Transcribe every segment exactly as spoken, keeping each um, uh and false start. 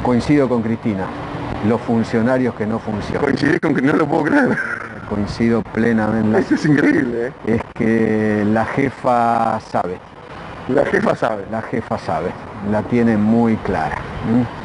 Coincido con Cristina, los funcionarios que no funcionan. Coincidís con que no lo puedo creer. Coincido plenamente. Eso es increíble, ¿eh? Es que la jefa sabe. La jefa sabe. La jefa sabe, la tiene muy clara. ¿Mm?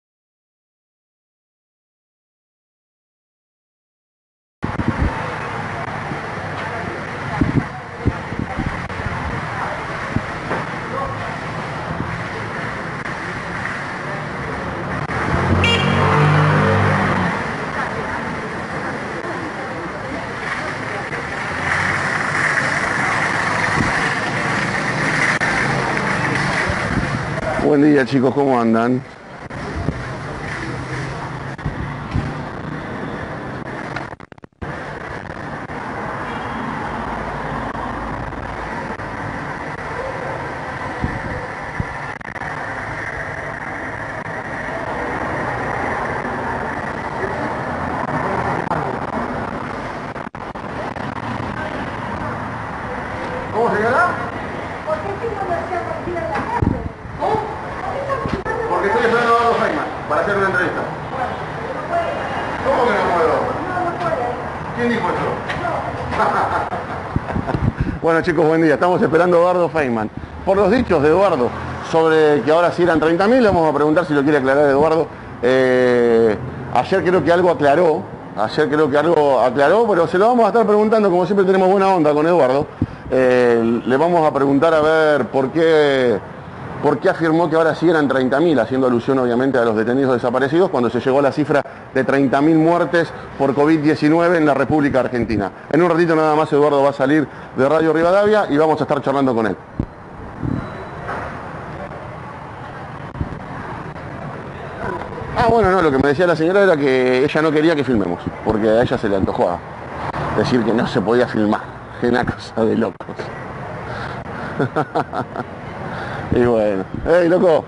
Buen día, chicos, ¿cómo andan? ¿Cómo se llama? ¿Por qué si no lo hacía partir en la calle? ¿Cómo? Porque estoy esperando a Eduardo Feynman para hacer una entrevista. ¿Cómo que no puedo? No, no puede. ¿Quién dijo eso? Bueno, chicos, buen día. Estamos esperando a Eduardo Feynman. Por los dichos de Eduardo sobre que ahora sí eran treinta mil, vamos a preguntar si lo quiere aclarar Eduardo. Eh, ayer creo que algo aclaró, ayer creo que algo aclaró, pero se lo vamos a estar preguntando, como siempre tenemos buena onda con Eduardo. Eh, le vamos a preguntar a ver por qué, por qué afirmó que ahora sí eran treinta mil, haciendo alusión obviamente a los detenidos desaparecidos, cuando se llegó a la cifra de treinta mil muertes por COVID diecinueve en la República Argentina. En un ratito nada más Eduardo va a salir de Radio Rivadavia y vamos a estar charlando con él. Ah, bueno, no, lo que me decía la señora era que ella no quería que filmemos, porque a ella se le antojó decir que no se podía filmar. Una cosa de locos. Y bueno, ¡hey, loco!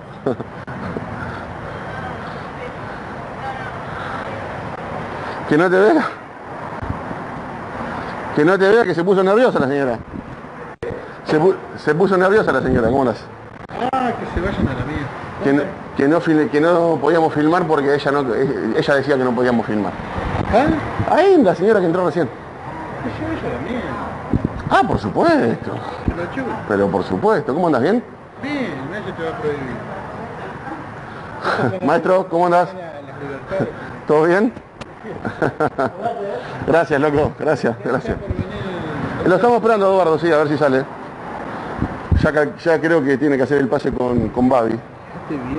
Que no te vea. Que no te vea, que se puso nerviosa la señora. Se, pu se puso nerviosa la señora, ¿cómo las? Ah, que se vayan a la mía. Que no, que no, fil que no podíamos filmar porque ella no ella decía que no podíamos filmar. ¿Ah? Ahí la señora que entró recién. Que se vaya a la mía. Ah, por supuesto. Que lo chupe. Pero por supuesto. ¿Cómo andas? ¿Bien? Bien, nadie te va a prohibir. Maestro, ¿cómo andás? Las libertades. ¿Todo bien? Gracias, loco. Gracias, gracias. Lo estamos esperando, Eduardo, sí, a ver si sale. Ya, ya creo que tiene que hacer el pase con, con Babi. Esté bien.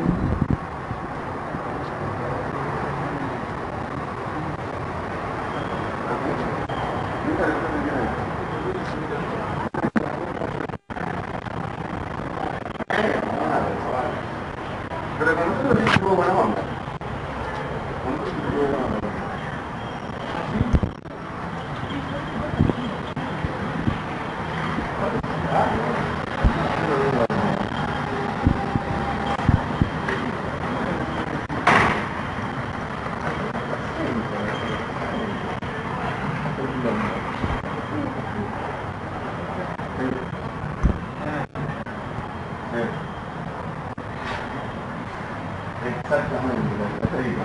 Pero con nosotros sí tuvo buena onda. Con nosotros sí tuvo buena onda. Exactamente, lo que digo.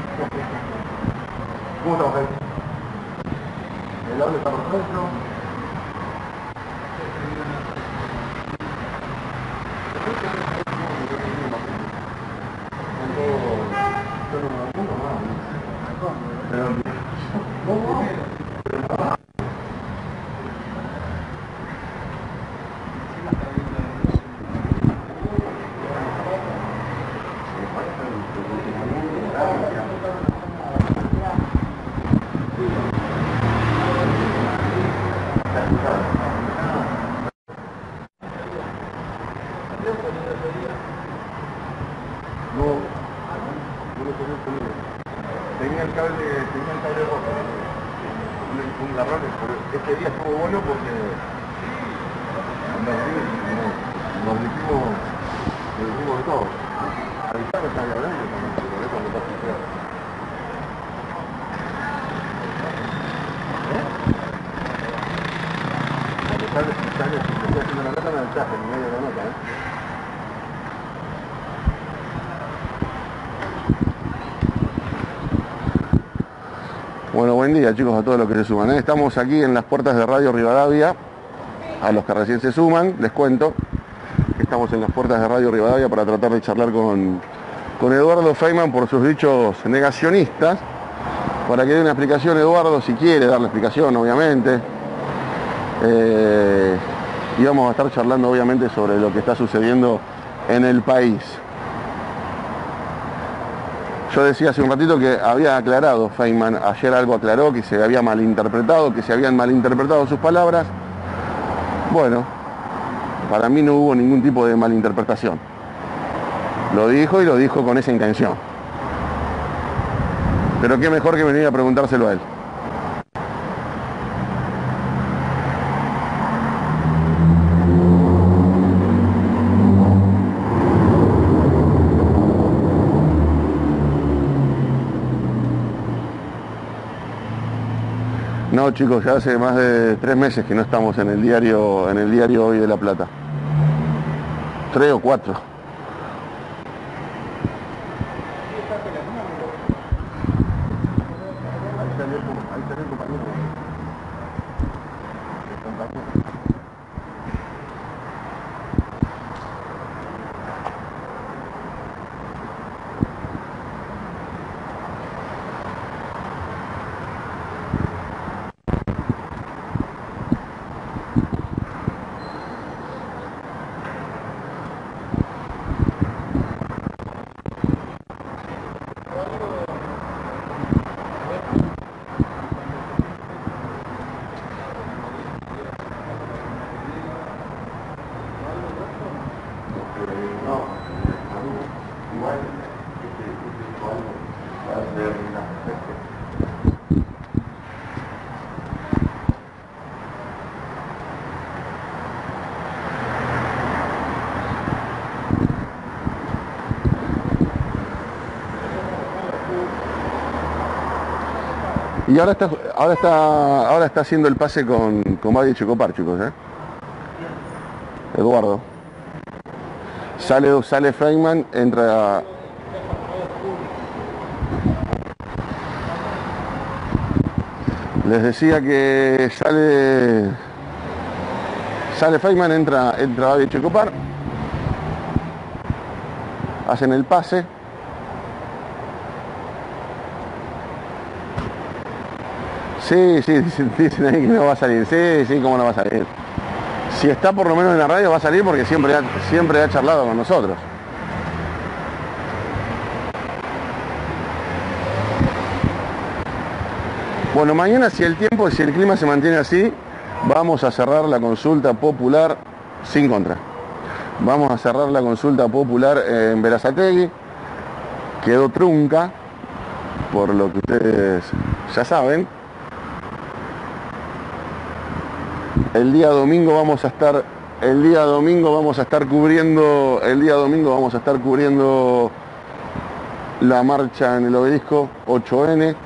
¿Cómo estamos ahí? El audio está perfecto. No, no lo tenía entendido. Tenía el cable, tenía el cable roto. Un, un garrón, pero este día estuvo bueno porque nos, nos dijimos, nos dijimos de todo. Avisar está hablando también, por eso me pasa feo. ¿Eh? Cuando sale, sale, si estoy haciendo la nota, me avisaste en medio de la nota, ¿eh? Bueno, buen día chicos a todos los que se suman, ¿eh? Estamos aquí en las puertas de Radio Rivadavia. A los que recién se suman, les cuento que estamos en las puertas de Radio Rivadavia para tratar de charlar con, con Eduardo Feynman por sus dichos negacionistas, para que dé una explicación Eduardo, si quiere dar la explicación, obviamente. Eh, y vamos a estar charlando, obviamente, sobre lo que está sucediendo en el país. Yo decía hace un ratito que había aclarado, Feynman ayer algo aclaró, que se había malinterpretado, que se habían malinterpretado sus palabras. Bueno, para mí no hubo ningún tipo de malinterpretación. Lo dijo y lo dijo con esa intención. Pero qué mejor que venir a preguntárselo a él. No, chicos, ya hace más de tres meses que no estamos en el diario, en el diario Hoy de La Plata. Tres o cuatro. Y ahora está, ahora está, ahora está haciendo el pase con, con Babi Checopar, chicos, ¿eh? Eduardo. Sale, sale Feynman, entra. Les decía que sale. Sale Feynman, entra, entra Babi Checopar. Hacen el pase. Sí, sí, dicen, dicen ahí que no va a salir. Sí, sí, cómo no va a salir. Si está por lo menos en la radio va a salir porque siempre ha, siempre ha charlado con nosotros. Bueno, mañana si el tiempo, si el clima se mantiene así, vamos a cerrar la consulta popular sin contra. Vamos a cerrar la consulta popular en Berazategui. Quedó trunca, por lo que ustedes ya saben. El día domingo vamos a estar, el día domingo vamos a estar cubriendo, el día domingo vamos a estar cubriendo la marcha en el Obelisco ocho ene.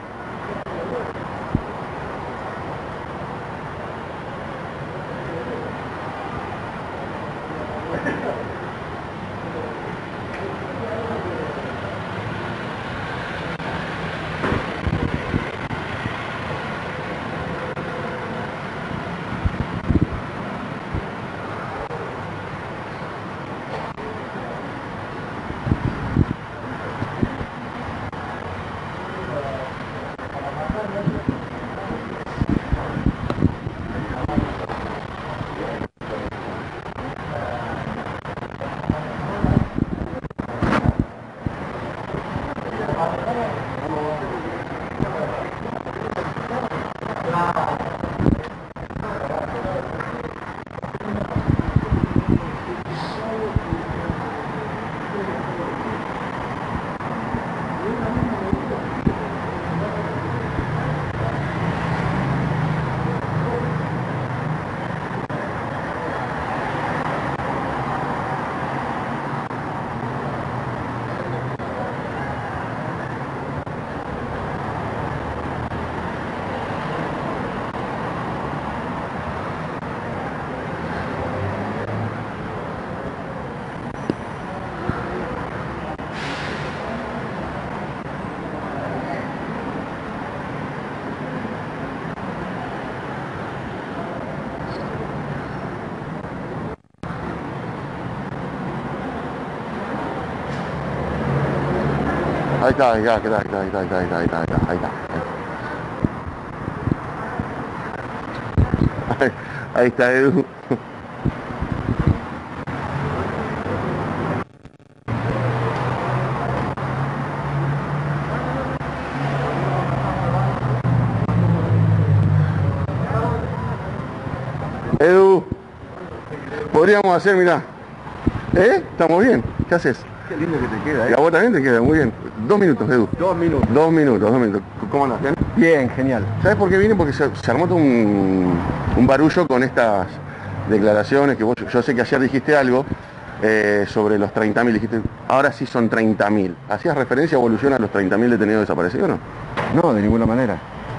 Ahí está, ahí está, ahí está, ahí está, ahí está, ahí está, ahí está, ahí está, ahí está. Ahí, ahí está Edu. Edu, podríamos hacer, mirá. ¿Eh? ¿Estamos bien? ¿Qué haces? Qué lindo que te queda, Y ¿eh? a vos también te queda, muy bien. Dos minutos, Edu. Dos minutos. Dos minutos, dos minutos. ¿Cómo andás? ¿Bien? Bien, genial. ¿Sabes por qué vine? Porque se, se armó todo un, un barullo con estas declaraciones que vos, yo sé que ayer dijiste algo eh, sobre los treinta mil, dijiste, ahora sí son treinta mil. ¿Hacías referencia o evolución a los treinta mil detenidos desaparecidos o no? No, de ninguna manera.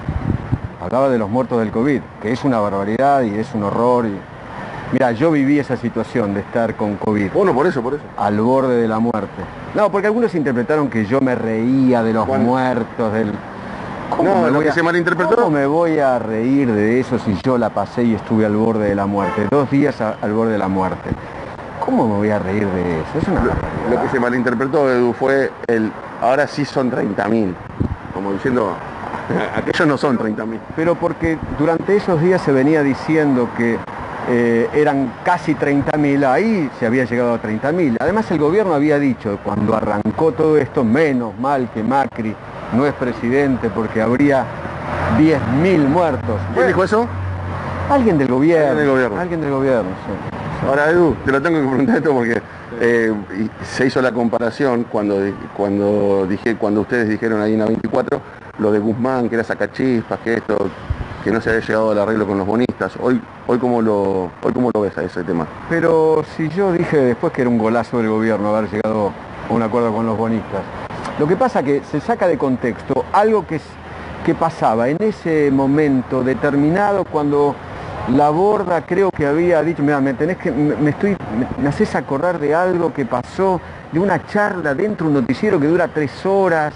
Hablaba de los muertos del COVID, que es una barbaridad y es un horror. Y... Mira, yo viví esa situación de estar con COVID. Bueno, por eso, por eso. Al borde de la muerte. No, porque algunos interpretaron que yo me reía de los ¿Cuándo? muertos, del... ¿Cómo No, me lo voy que a- se malinterpretó. ¿Cómo me voy a reír de eso si yo la pasé y estuve al borde de la muerte? Dos días a- al borde de la muerte. ¿Cómo me voy a reír de eso? Es una barbaridad. Lo que se malinterpretó, Edu, fue el, ahora sí son treinta mil. Como diciendo, aquellos no son treinta mil. Pero porque durante esos días se venía diciendo que eh, eran casi treinta mil, ahí se había llegado a treinta mil. Además el gobierno había dicho, cuando arrancó todo esto, menos mal que Macri no es presidente porque habría diez mil muertos. ¿Quién dijo eso? Alguien del gobierno. Alguien del gobierno. Alguien del gobierno, sí. Ahora, Edu, te lo tengo que preguntar esto porque eh, y se hizo la comparación cuando, cuando, dije, cuando ustedes dijeron ahí en la veinticuatro lo de Guzmán, que era sacachispas, que esto, que no se había llegado al arreglo con los bonistas. Hoy, hoy, ¿cómo lo, hoy cómo lo ves a ese tema? Pero si yo dije después que era un golazo del gobierno haber llegado a un acuerdo con los bonistas, lo que pasa que se saca de contexto algo que, es- que pasaba en ese momento determinado cuando la Borda creo que había dicho, mira, me tenés que, me, me estoy, me, me haces acordar de algo que pasó, de una charla dentro de un noticiero que dura tres horas.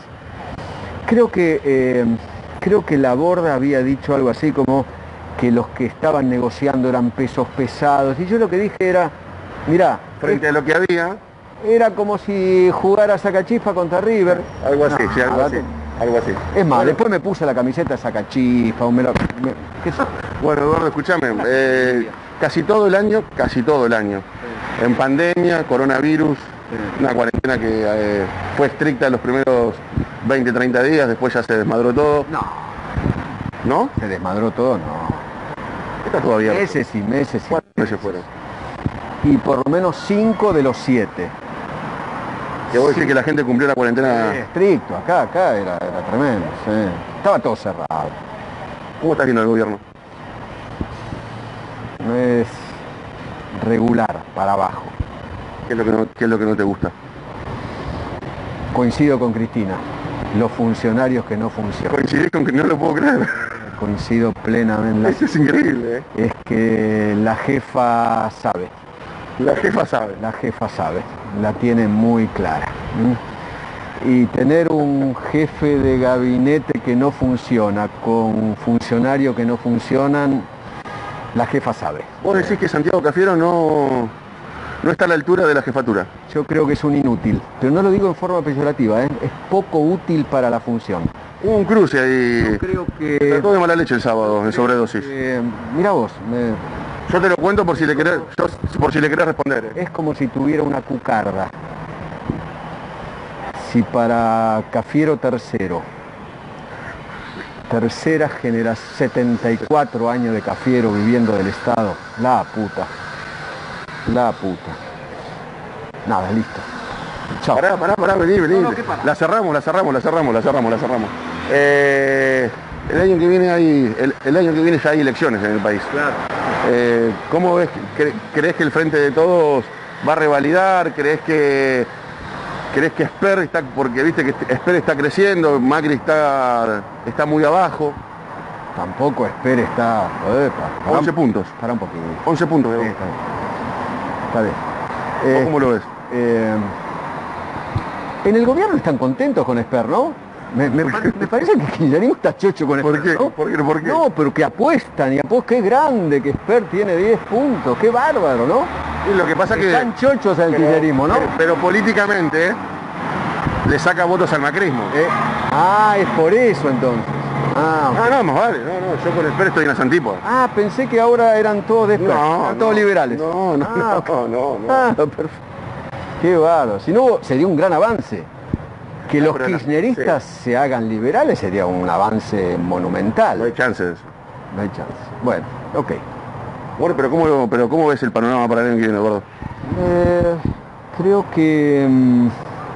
Creo que, eh, creo que la Borda había dicho algo así como que los que estaban negociando eran pesos pesados. Y yo lo que dije era, mirá, Frente a lo que había, era como si jugara Sacachispa contra River. algo así, No, sí, algo así, date. algo así. Es más, Bueno, después me puse la camiseta de Sacachispa, o me la- me- qué sé. Bueno, Eduardo, escúchame, eh, casi todo el año, casi todo el año, en pandemia, coronavirus, una cuarentena que eh, fue estricta los primeros veinte, treinta días, después ya se desmadró todo, No, ¿no? se desmadró todo, no. Está todo abierto. Meses y meses y ¿Cuántos meses fueron? y por lo menos cinco de los siete. Que vos decís que la gente cumplió la cuarentena. Sí, estricto, acá, acá era, era tremendo, sí. Estaba todo cerrado. ¿Cómo está viendo el gobierno? No es regular, para abajo. ¿Qué es lo que no, qué es lo que no te gusta? Coincido con Cristina, los funcionarios que no funcionan. Coincidís con que no lo puedo creer. Coincido plenamente. Eso es increíble, ¿eh? Es que la jefa sabe, La jefa sabe. la jefa sabe, la tiene muy clara. ¿m? Y tener un jefe de gabinete que no funciona, con funcionarios que no funcionan, la jefa sabe. Vos decís que Santiago Cafiero no, no está a la altura de la jefatura. Yo creo que es un inútil, pero no lo digo en forma peyorativa, ¿eh? Es poco útil para la función. Hubo un cruce ahí. Yo creo que... Trató de mala leche el sábado en sobredosis. Eh, mira vos, me- Yo te lo cuento por si le querés, yo- por si le querés responder. ¿eh? es como si tuviera una cucarda. Si para Cafiero tercero, tercera generación, setenta y cuatro años de Cafiero viviendo del Estado, la puta, la puta. Nada, listo. Chao. Pará, pará, pará, vení, vení. No, no, ¿qué pará? La cerramos, la cerramos, la cerramos, la cerramos, la cerramos. Eh, el año que viene hay, el, el año que viene ya hay elecciones en el país. Claro. Eh, ¿Cómo ves? Cre- ¿Crees que el Frente de Todos va a revalidar? ¿Crees que crees que Esper está, porque viste que Esper está creciendo, Macri está, está muy abajo? Tampoco espere, está... Joder, pa- para, once puntos. para un poquito. once puntos. Sí, ¿eh? está bien. Está bien. ¿Vos Eh, cómo lo ves? Eh, en el gobierno están contentos con Esper, ¿no? Me, me pare- me parece que el kirchnerismo está chocho con ¿Por Esper, qué? ¿no? ¿Por qué? ¿Por qué? No, pero que apuestan y apuestan, qué grande que Esper tiene diez puntos, qué bárbaro, ¿no? Y lo que pasa que... Están chochos en el pero- kirchnerismo, ¿no? Pero, pero políticamente, le saca votos al macrismo. Eh, ah, es por eso entonces. Ah, ok. Ah, no, más vale, no, no, yo con el P E R estoy en las antípodas. Ah, pensé que ahora eran todos de eran todos no, liberales. No, no, ah, no, no, no. Ah, perfecto. Qué bárbaro. Si no, sería un gran avance. Que No, los pero no, kirchneristas sí. se hagan liberales sería un avance monumental. No hay chances. No hay chance. Bueno, ok. Bueno, pero ¿cómo, pero ¿cómo ves el panorama para el año que viene, Eduardo? Eh, creo que... mm,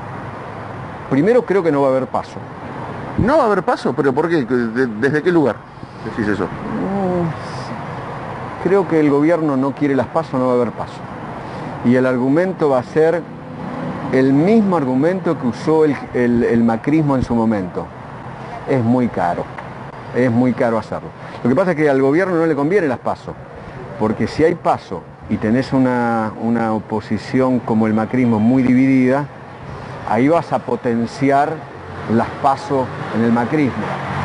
primero creo que no va a haber paso. No va a haber paso, pero ¿por qué? ¿De- ¿Desde qué lugar decís eso? Mm, Creo que el gobierno no quiere las pasos, no va a haber paso. Y el argumento va a ser el mismo argumento que usó el, el- el macrismo en su momento. Es muy caro. Es muy caro hacerlo. Lo que pasa es que al gobierno no le conviene las pasos. Porque si hay paso y tenés una, una oposición como el macrismo muy dividida, ahí vas a potenciar las pasos en el macrismo.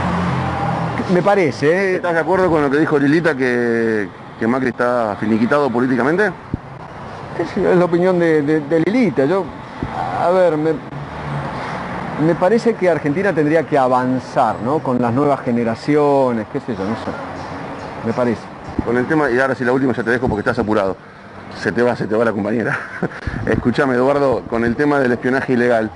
Me parece, ¿eh? ¿Estás de acuerdo con lo que dijo Lilita, que, que Macri está finiquitado políticamente? Qué sé yo, es la opinión de, de- de Lilita. Yo, a ver, me, me parece que Argentina tendría que avanzar, ¿no? Con las nuevas generaciones, qué sé yo, no sé. Me parece. Con el tema, y ahora sí la última ya te dejo porque estás apurado. Se te va, se te va la compañera. Escúchame, Eduardo, con el tema del espionaje ilegal.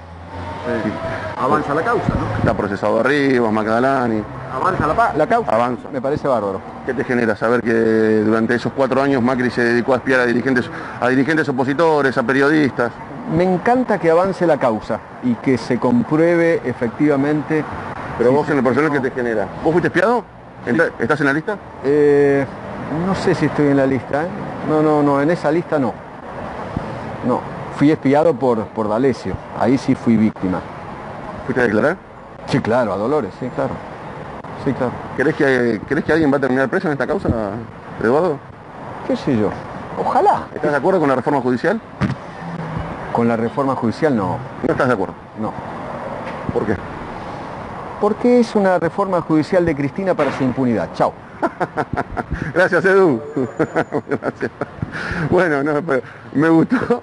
Avanza la causa, ¿no? Está procesado Rivas, Macdalani. Avanza la, pa- la causa. Avanza. Me parece bárbaro. ¿Qué te genera saber que durante esos cuatro años Macri se dedicó a espiar a dirigentes, a dirigentes opositores, a periodistas? Me encanta que avance la causa y que se compruebe efectivamente. Pero si vos se- en el personal que te genera. ¿Vos fuiste espiado? ¿Entra- ¿Estás en la lista? Eh, no sé si estoy en la lista, ¿eh? No, no, no, en esa lista no. No, fui espiado por, por D'Alessio, ahí sí fui víctima. ¿Fuiste a declarar? Sí, claro, a Dolores, sí, claro. Sí, claro. ¿Crees que, ¿Crees que alguien va a terminar preso en esta causa, Eduardo? ¿Qué sé yo? Ojalá. ¿Estás de acuerdo con la reforma judicial? Con la reforma judicial no, No estás de acuerdo. no. ¿Por qué? Porque es una reforma judicial de Cristina para su impunidad. Chao. Gracias, Edu. Gracias. Bueno, no, pero me gustó.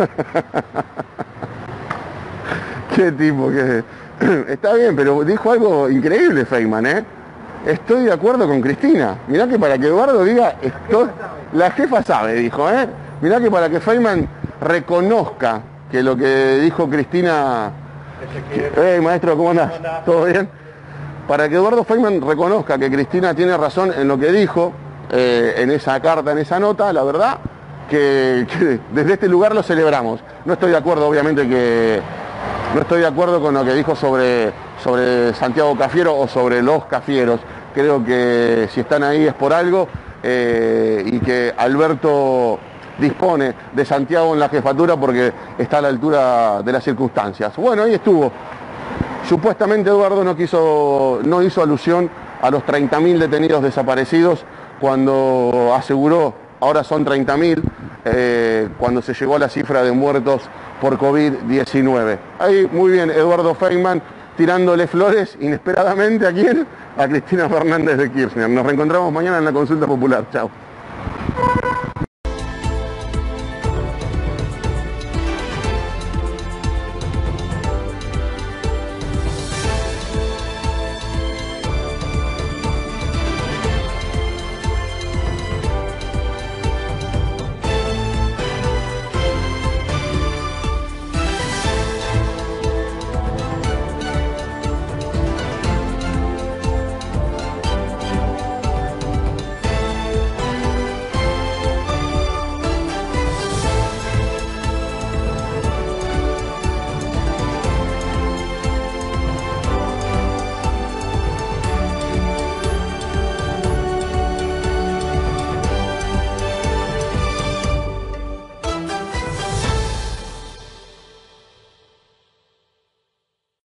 Qué tipo que... Está bien, pero dijo algo increíble Feynman, ¿eh? Estoy de acuerdo con Cristina. Mirá que para que Eduardo diga, estoy... la jefa sabe, dijo, ¿eh? Mirá que para que Feynman reconozca que lo que dijo Cristina... Hey, maestro, ¿cómo andás? ¿Todo bien? Para que Eduardo Feynman reconozca que Cristina tiene razón en lo que dijo, eh, en esa carta, en esa nota, la verdad, que, que desde este lugar lo celebramos. No estoy de acuerdo, obviamente, que... No estoy de acuerdo con lo que dijo sobre, sobre Santiago Cafiero o sobre los Cafieros. Creo que si están ahí es por algo, eh, y que Alberto dispone de Santiago en la jefatura porque está a la altura de las circunstancias. Bueno, ahí estuvo. Supuestamente Eduardo no quiso, no hizo alusión a los treinta mil detenidos desaparecidos cuando aseguró, ahora son treinta mil, eh, cuando se llegó a la cifra de muertos por COVID diecinueve. Ahí, muy bien, Eduardo Feynman tirándole flores inesperadamente, ¿a quién? A Cristina Fernández de Kirchner. Nos reencontramos mañana en la consulta popular. Chao.